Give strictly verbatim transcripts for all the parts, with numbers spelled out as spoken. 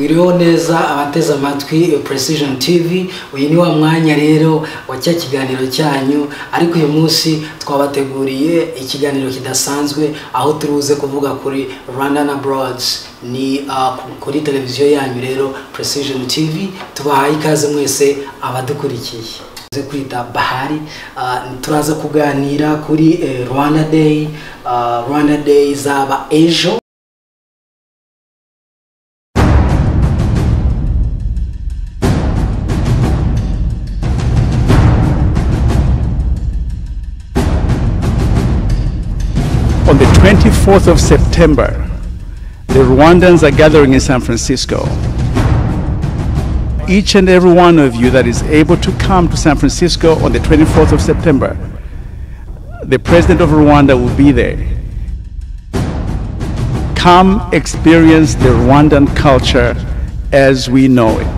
Mwiriho neza abateza amatwi Precision T V. Uyu ni wa mwanya rero wa cya kiganiro cyanyu, ariko uyu munsi twabateguriye ikiganiro kidasanzwe aho turuze kuvuga kuri Rwandan Abroad. Ni uh, kuri televiziyo yanyu rero Precision T V. Tubahaye ikaze mwese abadukurikiye. Kwita Bahari, uh, turaza kuganira kuri eh, Rwanda Day. uh, Rwanda Day zaba ejo. On the twenty-fourth of September, the Rwandans are gathering in San Francisco. Each and every one of you that is able to come to San Francisco on the twenty-fourth of September, the President of Rwanda will be there. Come experience the Rwandan culture as we know it.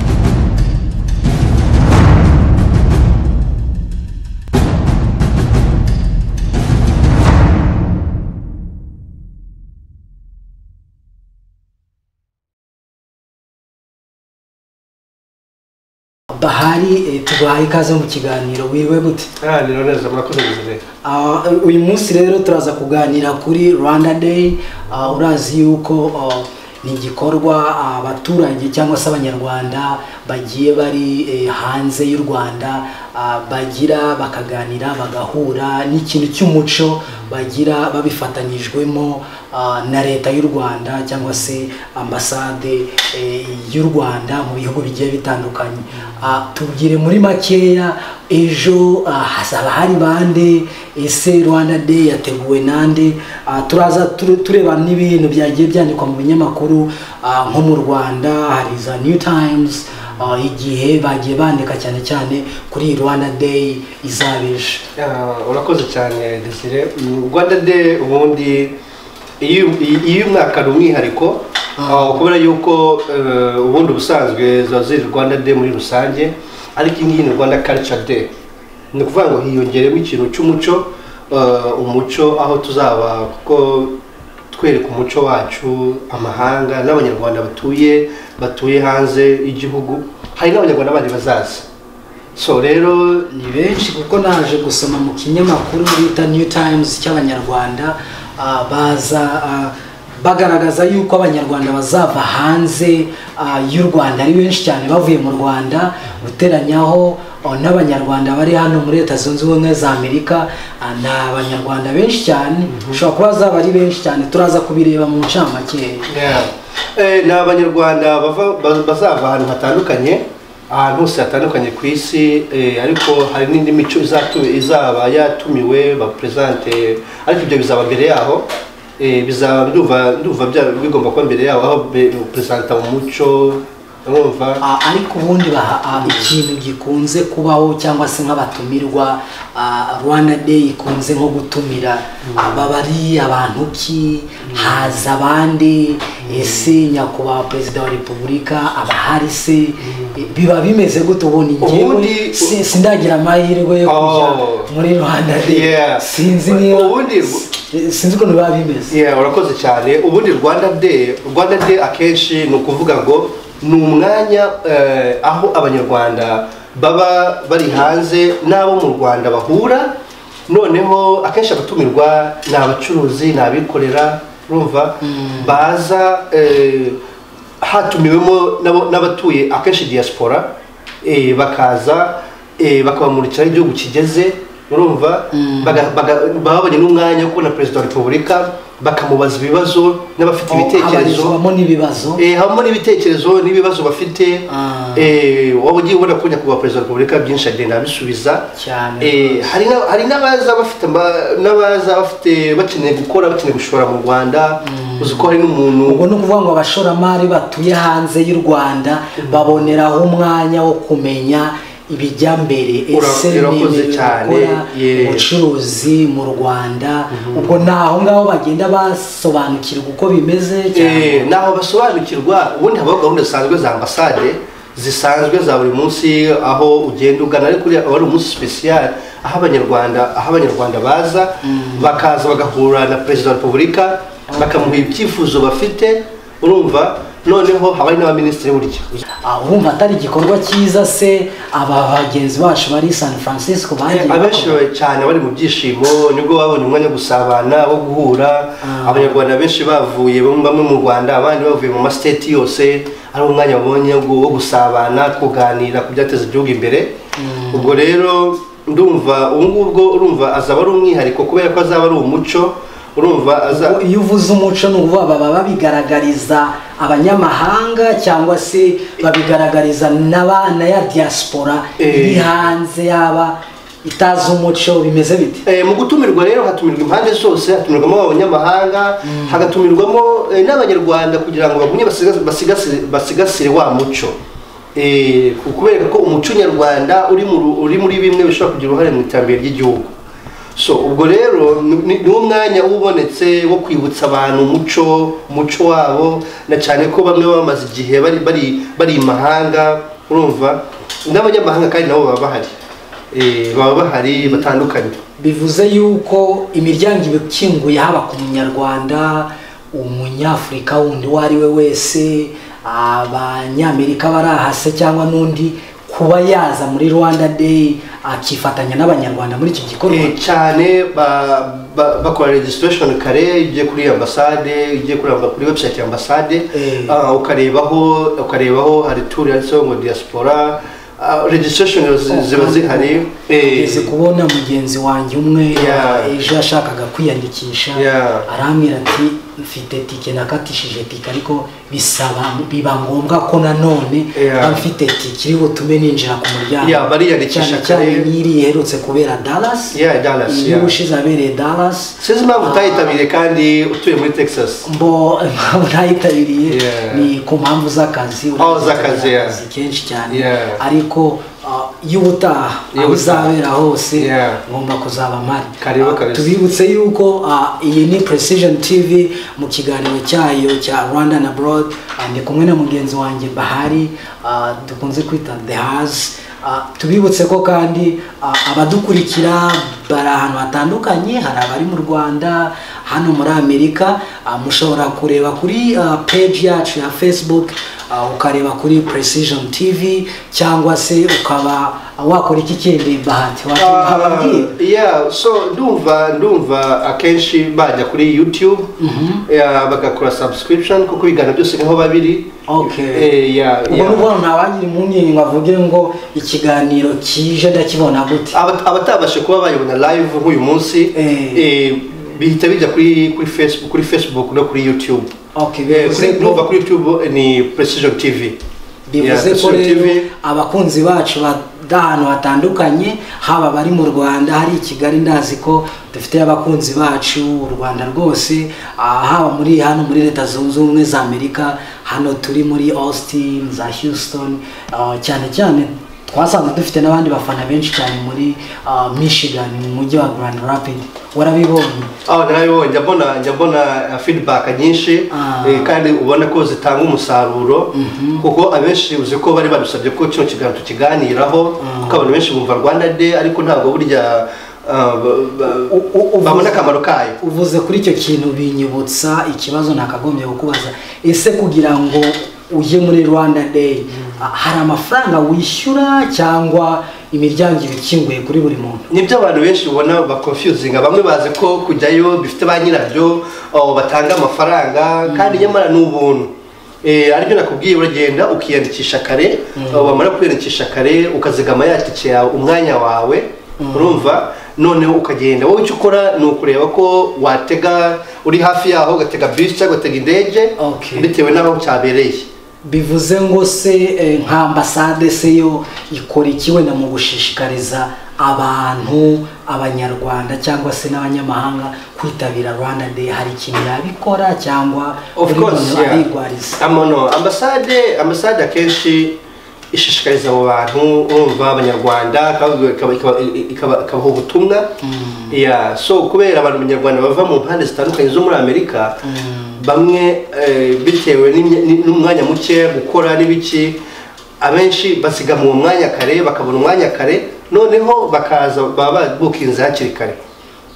Bahari, tubahaye ikaze mu kiganiro. Wiriwe gute? Ah, ni neza murakoze bizere. Ah, uyu munsi rero turaza kuganira kuri Rwanda Day. Uh, urazi yuko uh, ni igikorwa abaturage uh, cyangwa se abanyarwanda bagiye bari eh, hanze y'u Rwanda uh, bagira bakaganira bagahura n'ikintu cy'umuco bagira babifatanyijwemo uh, na leta y'u Rwanda cyangwa se ambasade eh, y'u Rwanda mu bihugu bigiye bitandukanye. Uh, tubwire muri makeya ejo uh, hazaba hari bande, ese Rwanda Day yateguwe nande? Uh, turaza tureba n'ibintu byagiye byandikwa mu binyamakuru uh, nko mu Rwanda hari za New Times. Uh, igihe bagiye bandika cyane cyane kuri Rwanda Day izabeje. Uh, urakoze cyane Desire. Rwanda Day ubundi iyo iyo mwaka rumwihariko uh, kubera yuko uh, ubundi busanzwe zazira Rwanda Day muri rusange, ariko iyi ni Rwanda Culture Day. Ni kuvuga ngo hiyongeremo ikintu cy'umuco, uh, umuco aho tuzaba kuko twereka umuco wacu amahanga n'abanyarwanda batuye batuye hanze igihugu, hari n'abanyarwanda bandi bazaza. So rero ni benshi kuko naje gusoma mu kinyamakuru bita New Times cy'abanyarwanda uh, baza uh, bagaragaza yuko abanyarwanda bazava hanze uh, y'u Rwanda ari benshi cyane bavuye mu Rwanda, guteranyaho uh, n'abanyarwanda bari hano muri Leta Zunze Ubumwe za Amerika. uh, na abanyarwanda benshi cyane ushobora kuba zaba ari benshi cyane, turaza kubireba mu ncamake. yeah. eh, na abanyarwanda bava bazava ahantu hatandukanye, ahantu hose hatandukanye ku isi, eh, ariko hari n'indi mico izaba yatumiwe ba presente, ariko ibyo bizaba mbere yaho. Eh, bizaba nduva nduva bya bigomba kuba mbere yaho aho presenta umuco numva. Uh, ariko ubundi baha uh, ikintu gikunze kubaho cyangwa se nk'abatumirwa uh, Rwanda Day ikunze nko gutumira ababari uh, abantu ki mm. haza abandi mm. ese nyakubahwa Perezida wa Repubulika abahari se mm. biba bimeze gute? Ubundi ngewe sindagira amahirwe yo kujya oh. muri Rwanda Day. yeah. sinzi niyo ubundi sinzi ko biba bimeze. yeah, urakoze cyane. Ubundi Rwanda Day Rwanda Day akenshi ni ukuvuga ngo ni umwanya eh, aho abanyarwanda baba bari hanze n'abo mu Rwanda bahura, noneho akenshi abatumirwa ni abacuruzi n'abikorera urumva mm. baza eh, hatumiwemo n'abatuye akenshi diaspora, eh, bakaza eh, bakabamurikira igihugu kigeze urumva mm. babanye n'umwanya wo kubona Perezida wa Repubulika bakamubaza ibibazo n'abafite oh, ibitekerezo habamo n'ibibazo eh habamo n'ibitekerezo n'ibibazo bafite ah. eh wabugiye ubona ko nyakubahwa Perezida wa Repubulika byinshi agenda abisubiza cyane. eh hari hari n'abaza bafite n'abaza bafite bakeneye gukora bakeneye gushora mu Rwanda mm. uzi ko hari n'umuntu ubwo no kuvuga ngo abashoramari batuye hanze y'u Rwanda mm. baboneraho umwanya wo kumenya ibijya mbere, ese gukora ubucuruzi mu Rwanda. ubwo naho ngaho bagenda basobanukirwa uko bimeze cyane, naho basobanukirwa. Ubundi habaho gahunda zisanzwe za ambasade zisanzwe za buri munsi aho ugenda ugana, ariko ari umunsi special aho abanyarwanda aho abanyarwanda baza bakaza bagahura na Perezida wa Repubulika bakamuha ibyifuzo bafite urumva noneho haba n'abaminisitiri burya. urumva atari igikorwa cyiza se aba bagenzi bacu bari San Francisco bagiye abenshi cyane bari mu byishimo nibwo babonye umwanya wo gusabana wo guhura abanyarwanda benshi bavuye bamwe mu Rwanda abandi bavuye mu ma state yose ari umwanya babonye wo gusabana kuganira ku byateza igihugu imbere. Ubwo rero ndumva ubu ngubwo urumva azaba ari umwihariko kubera ko azaba ari umuco. Urumva aza iyo uvuze umuco n'uvuga baba babigaragariza abanyamahanga cyangwa se babigaragariza n'abana ya diaspora iri hanze yaba itazi umuco bimeze bite? Eh mu gutumirwa rero hatumirwa impande zose, hatumirwamo abanyamahanga hagatumirwamo n'abanyarwanda kugira ngo bagumye basigasire basigasire wa muco. Eh kubera ko umuco nyarwanda uri uri muri bimwe bishobora kugira uruhare mu iterambere ry'igihugu. So ubwo rero ni umwanya ubonetse wo kwibutsa abantu umuco umuco wabo na cyane ko bamwe bamaze igihe bari bari bari imahanga. Urumva n'abanyamahanga kandi nabo baba bahari eh baba bahari batandukanye. Bivuze yuko imiryango ikinguye haba ku munyarwanda umunyafrika wundi wari we wese abanyamerika barahase cyangwa nundi kuba yaza muri Rwanda Day akifatanya n'abanyarwanda muri iki gikorwa. Eh cyane bakora registration kare igiye kuri ambassade igiye kuri kuri website ya ambassade ukarebaho ukarebaho hari tour yanditseho ngo diaspora registration ziba zihari. Ese kubona mugenzi wanjye umwe ejo yashakaga kwiyandikisha arambwira ati mfite tike nakatishije tike ariko bisaba biba ngombwa ko nanone bamfite tike iri butume ninjira ku muryango. Ya bariyandikisha kare nyiri iherutse kubera Dallas. Yeah, Dallas. Iyo ushize abereye Dallas. Sizi mpamvu utayitabiriye kandi utuye muri Texas. Mbo mpamvu ntayitabiriye ni ku mpamvu z'akazi. Oh z'akazi kenshi cyane ariko y'ubutaha uzabera hose ngomba kuzaba mari. Tubibutse yuko iyi ni Precision T V mu kiganiro cyayo cya Rwanda and Abroad ndi kumwe na mugenzi wanjye Bahari dukunze kwita The Haz. Tubibutse ko kandi abadukurikira bari ahantu hatandukanye, hari abari mu Rwanda, hano muri Amerika. Mushobora kureba kuri page yacu ya Facebook ukareba kuri Precision T V cyangwa se ukaba wakora iki kindi Bahati wakababwiye. Yeah, so ndumva ndumva akenshi bajya kuri YouTube bagakora subscription kuko bigana byose niho babiri. Okay. Eh yeah. Ubwo ntawagira impungenge ngavuge ngo ikiganiro kije ndakibona gute. Abatabashe kuba bayibona live nk'uyu munsi eh bihita bijya kuri kuri Facebook kuri Facebook no kuri YouTube. Okay. Kuri nova kuri YouTube ni Precision T V. Bivuze ko rero abakunzi bacu badahano hatandukanye haba bari mu Rwanda hari i Kigali ndazi ko dufite abakunzi bacu u Rwanda rwose haba muri hano muri Leta Zunze Ubumwe za Amerika hano turi muri Austin za Houston cyane cyane twasanze dufite n'abandi bafana benshi cyane muri Michigan mu mujyi wa Grand Rapids. Warabibonye? Ah narabibonye mbona mbona feedback nyinshi kandi ubona ko zitanga umusaruro kuko abenshi uzi ko bari badusabye ko cyo kiganiro tukiganiraho kuko abantu benshi bumva Rwanda Day ariko ntabwo burya babona akamaro kayo. Uvuze kuri icyo kintu binyibutsa ikibazo nakagombye kukubaza, ese kugira ngo uje muri Rwanda Day hari amafaranga wishyura cyangwa imiryango ibikinguye kuri buri muntu? Nibyo abantu benshi ubona ba confusing, bamwe bazi ko kujyayo bifite ba nyirabyo batanga amafaranga kandi nyamara n'ubuntu. Eh ariko nakubwiye uragenda ukiyandikisha kare, wamara kwiyandikisha kare ukazigama yatike yawe umwanya wawe. Urumva none ukagenda wowe icyo ukora ni ukureba ko watega uri hafi yaho ugatega bus cyangwa ugatega indege bitewe n'aho cyabereye. Bivuze ngo se nka ambassade se yo ikora iki wenda mu gushishikariza abantu abanyarwanda cyangwa se n'abanyamahanga kwitabira Rwanda Day? Hari ikintu yabikora cyangwa of course yeah. Amono ambassade ambassade akenshi ishishikariza abo bantu urumva abanyarwanda ikabaho ubutumwa. Yeah, so kubera abantu abanyarwanda bava mu mpande zitandukanye zo muri Amerika bamwe bitewe n'umwanya muke gukora n'ibiki abenshi basiga mu mwanya kare bakabona umwanya kare noneho bakaza baba bukinze hakiri kare.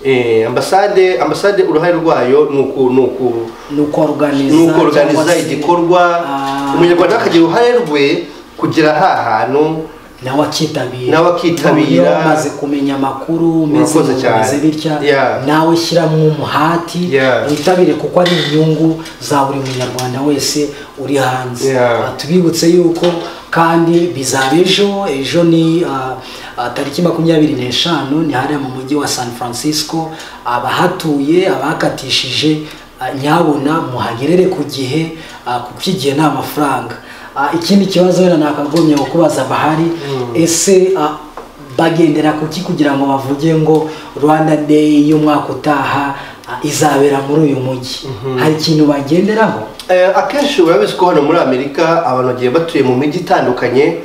eh ambasade ambasade uruhare rwayo nuko nuko nuko organiza nuko organiza igikorwa umunyarwanda akagira uruhare rwe kugira ha hantu nawe akitabira nawe akitabira amaze kumenya amakuru meze bitya nawe shyiramo umuhati witabire kuko ari inyungu za buri munyarwanda wese uri hanze. Tubibutse yuko kandi bizaba ejo ejo ni tariki makumyabiri n'eshanu ni hariya mu mujyi wa San Francisco. Abahatuye abakatishije nyabona muhagerere ku gihe kuko igihe nta mafaranga. Ikindi kibazo wenda nakagomye kubaza bahari ese bagendera kuki kugira ngo bavuge ngo Rwanda Day y'umwaka utaha izabera muri uyu mujyi? Hari ikintu bagenderaho? Akenshi urabizi ko hano muri Amerika abantu bagiye batuye mu mijyi itandukanye,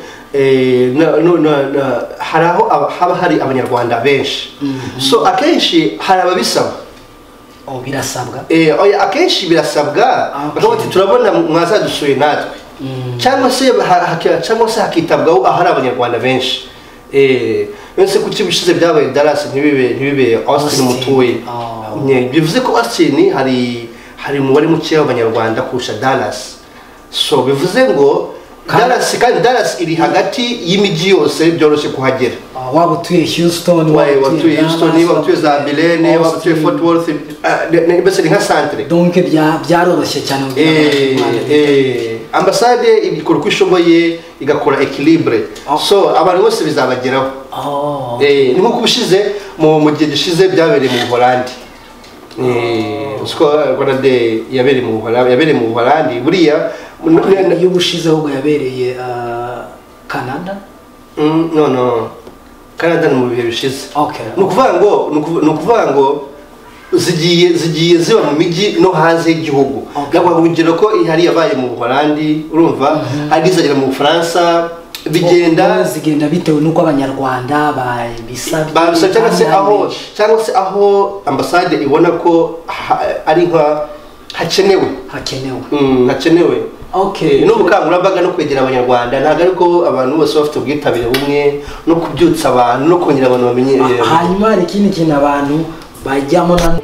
hari aho haba hari abanyarwanda benshi, so akenshi hari ababisaba. Oh, birasabwa? Eh, oya akenshi birasabwa bakaba bati turabona mwazadusuye natwe cyangwa se cyangwa se hakitabwaho ahari abanyarwanda benshi. Eh, nse kuki bishize byabaye Dallas ntibibe ntibibe Austin mutuye. Bivuze ko Austin hari hari umubare muke w'abanyarwanda kurusha Dallas, so bivuze ngo Dallas kandi Dallas iri hagati y'imijyi yose byoroshye kuhagera. Waba utuye Houston, waba utuye Houston, waba utuye Zabilene, waba utuye Fort Worth, mbese ni nka centre. Donc byaroroshye cyane mu eh ambasade ibikora kwishoboye igakora equilibre, so abantu bose bizabageraho. Eh ni nko kubishize mu mu gihe gishize byabereye mu Holland. Eh usko Rwanda Day yabereye mu Holland, yabereye mu Holland buriya y'ubushize ahubwo yabereye Canada. No no, Canada ni mu bihe bishize. Okay. Nukuvuga ngo nukuvuga ngo zigiye zigiye ziba mu mijyi no hanze y'igihugu. Gakwa kugera ko ihari yabaye mu Holandi, urumva hari izagera mu France, bigenda zigenda bitewe nuko abanyarwanda babisabye babisabye cyangwa se aho cyangwa se aho ambasade ibona ko ari nka hakenewe hakenewe mm hakenewe. Okay, no bukangurambaga no kwegera abanyarwanda ntago ariko abantu bose bafite ubwitabire bumwe no kubyutsa abantu no kongera abantu bamenye. Hanyuma hari ikindi kintu abantu bajyamo na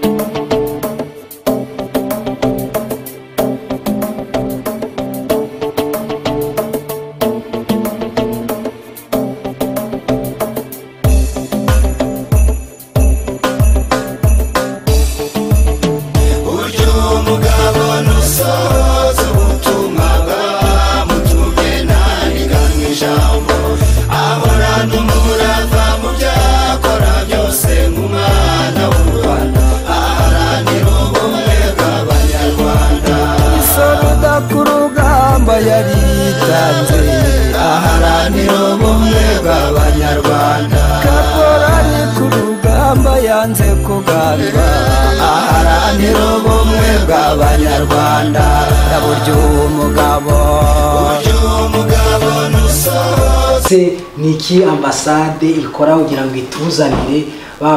niki ambasade ikora kugira ngo ituzanire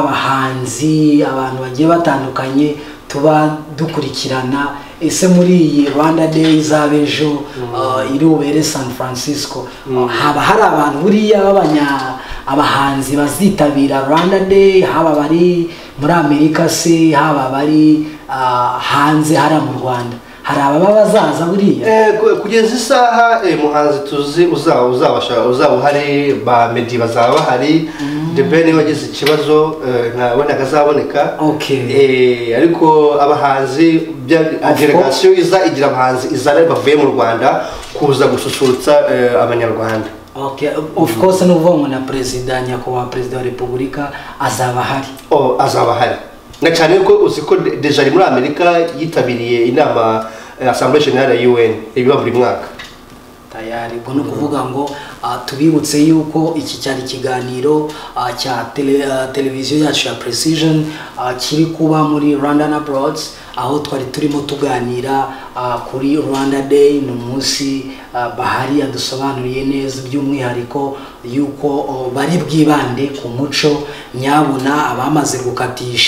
babahanzi abantu bagiye batandukanye tuba dukurikirana. Ese muri iyi Rwanda Day zabejo iri ubere San Francisco haba hari abantu buriya babanya abahanzi bazitabira Rwanda Day, haba bari muri Amerika se haba bari hanze hari mu Rwanda? Hari ababa bazaza buriya? Eh kugeza isaha muhanzi tuzi uzaba uzabasha uzaba hari ba Meddy bazaba hari The Ben wagize ikibazo ntawe nakazaboneka. Okay. Eh ariko abahanzi delegation iza igira abahanzi izana bavuye mu Rwanda kuza gususurutsa abanyarwanda. Okay, of course n'uvuga na president nyakubahwa president wa Repubulika azaba hari. Oh azaba hari na cyane ko uziko deja muri Amerika yitabiriye inama Assemblée Générale ya U N ibiba buri mwaka tayari. Ubwo no kuvuga ngo tubibutse yuko iki cyari kiganiro cya televiziyo yacu ya Precision kiri kuba muri Rwandan Abroad, aho twari turimo tuganira kuri Rwanda Day. Ni umunsi bahari yadusobanuriye neza by'umwihariko yuko bari bwibande ku muco nyabona abamaze gukatisha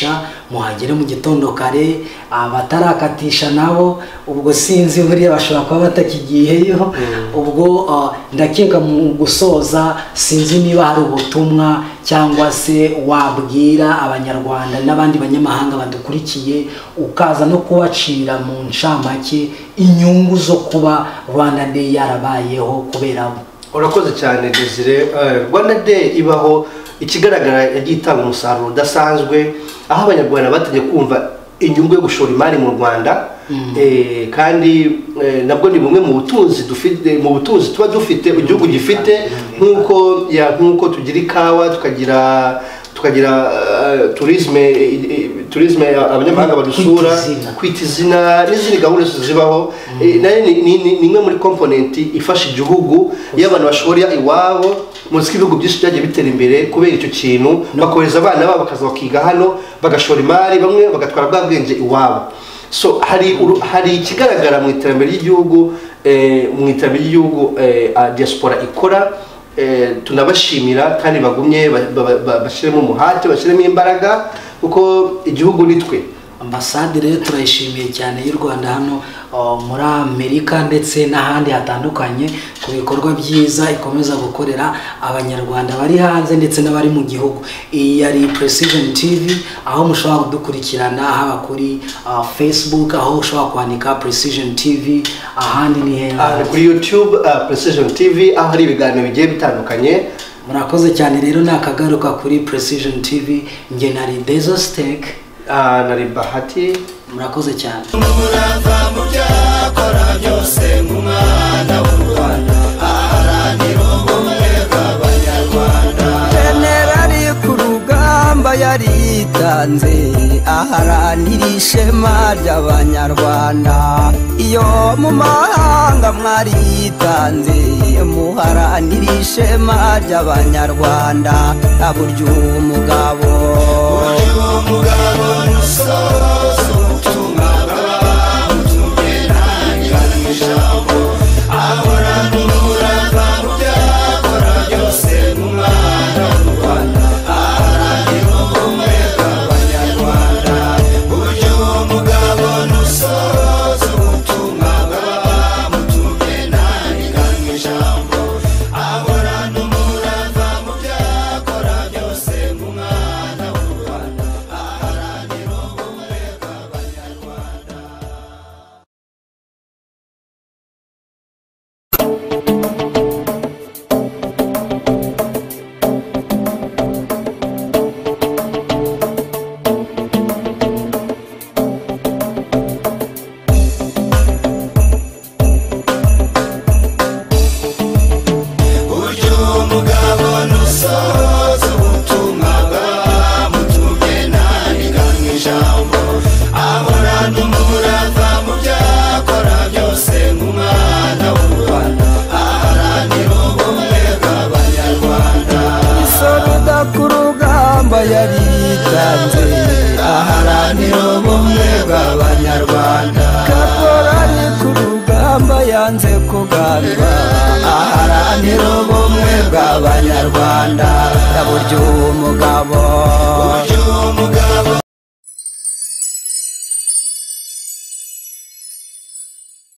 muhagere mu gitondo kare, abatarakatisha nabo ubwo sinzi buriya bashobora kuba batakigiyeyo. Ubwo ndakeka mu gusoza sinzi niba hari ubutumwa cyangwa se wabwira abanyarwanda n'abandi banyamahanga badukurikiye ukaza no kubacira mu ncamake inyungu zo kuba Rwanda Day yarabayeho kubera bo. Urakoze cyane Desire. Rwanda Day ibaho ikigaragara yagiye itanga umusaruro udasanzwe aho abanyarwanda batajya kumva inyungu yo gushora imari mu Rwanda. Eh, kandi eh, nabwo ni bumwe mu butunzi dufite mu butunzi tuba dufite igihugu gifite nkuko ya nkuko tugira ikawa tukagira tukagira uh, tourisme uh, tourisme abanyamahanga badusura kwita izina n'izindi gahunda zibaho. Nayo ni nimwe muri component ifasha igihugu y'abantu bashorya iwabo muziki ibihugu byinshi byagiye bitera imbere kubera icyo kintu bakoreza abana babo bakaza bakiga hano bagashora imari bamwe bagatwara bwa bwenge iwabo. So hari hari ikigaragara mu iterambere ry'igihugu eh, mu iterambere ry'igihugu eh, diaspora ikora. Eh, tunabashimira kandi bagumye bashiremo umuhate bashiremo imbaraga kuko igihugu nitwe. Ambasade rero turayishimiye cyane y'u Rwanda hano uh, muri Amerika ndetse n'ahandi hatandukanye ku bikorwa byiza ikomeza gukorera abanyarwanda bari hanze ndetse n'abari mu gihugu. Iyi yari Precision T V aho mushobora kudukurikirana haba kuri uh, Facebook aho ushobora kwandika Precision T V, ahandi ni hera uh, kuri YouTube uh, Precision T V aho hari ibiganiro bigiye bitandukanye. Murakoze cyane rero nakagaruka kuri Precision T V. Nge nari Dezo Steak Ah, nari Bahati. Murakoze cyane. Murava mu byakora byose mu mwana w'u Rwanda aharanira ubumwe bw'abanyarwanda. Generali ku rugamba yaritanze aharanira ishema ry'abanyarwanda. Iyo mu mahanga mwaritanze muharanira ishema ry'abanyarwanda. Aburyo umugabo umugabo nusoza ubutumwa bw'abamutumira ijambo ahorana umurava mu byakora byose mu mwana w'u Rwanda aharanira ubumwe bw'abanyarwanda. Buryo umugabo nusoza ubutumwa bw'abamutumira ijambo ahorana umurava mu byakora byose mu mwana w'u Rwanda aharanira ubumwe bw'abanyarwanda. Buryo umugabo nusoza ubutumwa bw'abamutumye ntariganywa ijambo ahorana umurava mu byakora byose mu mwana w'u Rwanda aharanira ubumwe bw'abanyarwanda. Isoruda ku rugamba yaritanze aharanira ubumwe bw'abanyarwanda. Kaporari ku rugamba yanze kuganwa aharanira ubumwe bw'abanyarwanda. Buryo umugabo